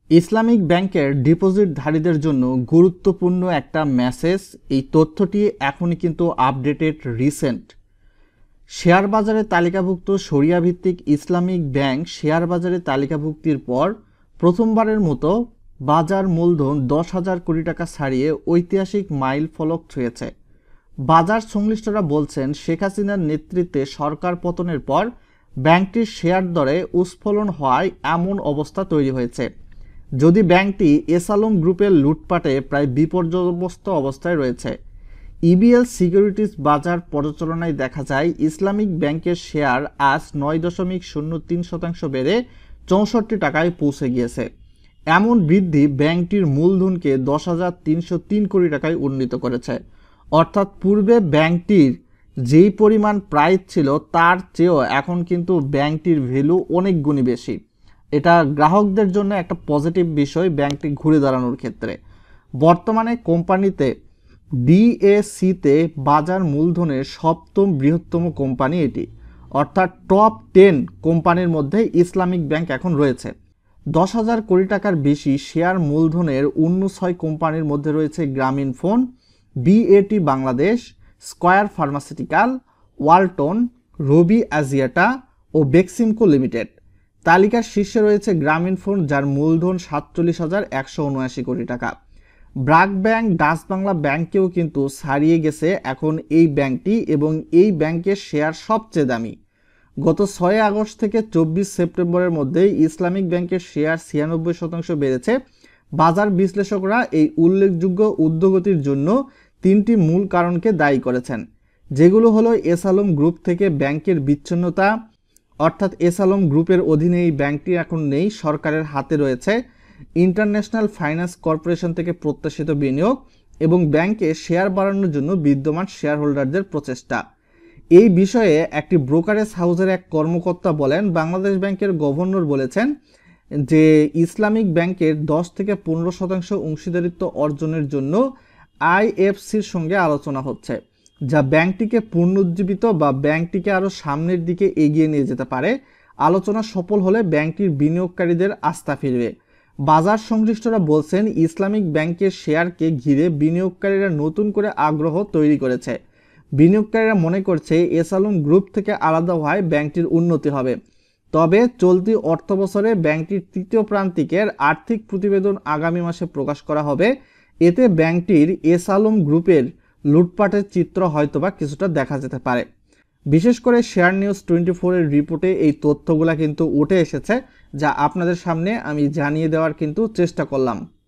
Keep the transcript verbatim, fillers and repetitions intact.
Islamic ব্যাংকের ডিপোজিটধারীদের জন্য গুরুত্বপূর্ণ একটা মেসেজ। এই তথ্যটি এখনই কিন্তু আপডেটেড রিসেন্ট। শেয়ার বাজারে তালিকাভুক্ত শরিয়া ভিত্তিক ইসলামিক ব্যাংক শেয়ার বাজারে তালিকাভুক্তির পর প্রথমবারের মতো বাজার মূলধন দশ হাজার কোটি টাকা ছাড়িয়ে ঐতিহাসিক মাইল ফলক ছুঁয়েছে। বাজার সংশ্লিষ্টরা বলছেন, শেখ হাসিনার নেতৃত্বে সরকার পতনের পর ব্যাংকটির শেয়ার দরে উস্ফলন হওয়ায় এমন অবস্থা তৈরি হয়েছে। যদি ব্যাংকটি এস আলম গ্রুপের লুটপাটে প্রায় বিপর্যস্ত অবস্থায় রয়েছে। ইবিএল সিকিউরিটিজ বাজার পর্যালোচনায় দেখা যায়, ইসলামিক ব্যাংকের শেয়ার আজ নয় দশমিক শূন্য তিন শতাংশ বেড়ে চৌষট্টি টাকায় পৌঁছে গিয়েছে। এমন বৃদ্ধি ব্যাংকটির মূলধনকে দশ হাজার তিনশো তিন কোটি টাকায় উন্নীত করেছে। অর্থাৎ পূর্বে ব্যাংকটির যেই পরিমাণ প্রাইস ছিল তার চেয়েও এখন কিন্তু ব্যাংকটির ভ্যালু অনেক গুণই বেশি। এটা গ্রাহকদের জন্য একটা পজিটিভ বিষয় ব্যাংকটি ঘুরে দাঁড়ানোর ক্ষেত্রে। বর্তমানে কোম্পানিতে ডিএসিতে বাজার মূলধনের সপ্তম বৃহত্তম কোম্পানি এটি, অর্থাৎ টপ টেন কোম্পানির মধ্যে ইসলামিক ব্যাংক এখন রয়েছে। দশ হাজার কোটি টাকার বেশি শেয়ার মূলধনের অন্য ছয় কোম্পানির মধ্যে রয়েছে Grameen phone, BAT Bangladesh, Square pharmaceutical, Walton, Robi Axiata ও বেক্সিমকো লিমিটেড। তালিকার শীর্ষে রয়েছে গ্রামীণ ফোন, যার মূলধন সাতচল্লিশ হাজার একশো উনআশি কোটি টাকা। ব্র্যাক ব্যাংক, ডাচ বাংলা ব্যাংকেও কিন্তু ছাড়িয়ে গেছে এখন এই ব্যাংকটি, এবং এই ব্যাংকের শেয়ার সবচেয়ে দামি। গত ছয় আগস্ট থেকে চব্বিশ সেপ্টেম্বরের মধ্যে ইসলামিক ব্যাংকের শেয়ার ছিয়ানব্বই শতাংশ বেড়েছে। বাজার বিশ্লেষকরা এই উল্লেখযোগ্য ঊর্ধ্বগতির জন্য তিনটি মূল কারণকে দায়ী করেছেন, যেগুলো হলো এস আলম গ্রুপ থেকে ব্যাংকের বিচ্ছিন্নতা, অর্থাৎ এস আলম গ্রুপের অধীনে এই ব্যাংকটি এখন নেই, সরকারের হাতে রয়েছে, ইন্টারন্যাশনাল ফাইন্যান্স কর্পোরেশন থেকে প্রত্যাশিত বিনিয়োগ, এবং ব্যাংকে শেয়ার বাড়ানোর জন্য বিদ্যমান শেয়ার হোল্ডারদের প্রচেষ্টা। এই বিষয়ে একটি ব্রোকারেজ হাউসের এক কর্মকর্তা বলেন, বাংলাদেশ ব্যাংকের গভর্নর বলেছেন যে ইসলামিক ব্যাংকের দশ থেকে পনেরো শতাংশ অংশীদারিত্ব অর্জনের জন্য আইএফসির সঙ্গে আলোচনা হচ্ছে, যা ব্যাংকটিকে পুনরুজ্জীবিত বা ব্যাংকটিকে আরও সামনের দিকে এগিয়ে নিয়ে যেতে পারে। আলোচনা সফল হলে ব্যাংকটির বিনিয়োগকারীদের আস্থা ফিরবে। বাজার সংশ্লিষ্টরা বলছেন, ইসলামিক ব্যাংকের শেয়ারকে ঘিরে বিনিয়োগকারীরা নতুন করে আগ্রহ তৈরি করেছে। বিনিয়োগকারীরা মনে করছে এস আলম গ্রুপ থেকে আলাদা হওয়ায় ব্যাংকটির উন্নতি হবে। তবে চলতি অর্থবছরে ব্যাংকটির তৃতীয় প্রান্তিকের আর্থিক প্রতিবেদন আগামী মাসে প্রকাশ করা হবে। এতে ব্যাংকটির এস আলম গ্রুপের লুটপাটের চিত্র হয়তোবা কিছুটা দেখা যেতে পারে। বিশেষ করে শেয়ার নিউজ টোয়েন্টি ফোরের রিপোর্টে এই তথ্যগুলা কিন্তু উঠে এসেছে, যা আপনাদের সামনে আমি জানিয়ে দেওয়ার কিন্তু চেষ্টা করলাম।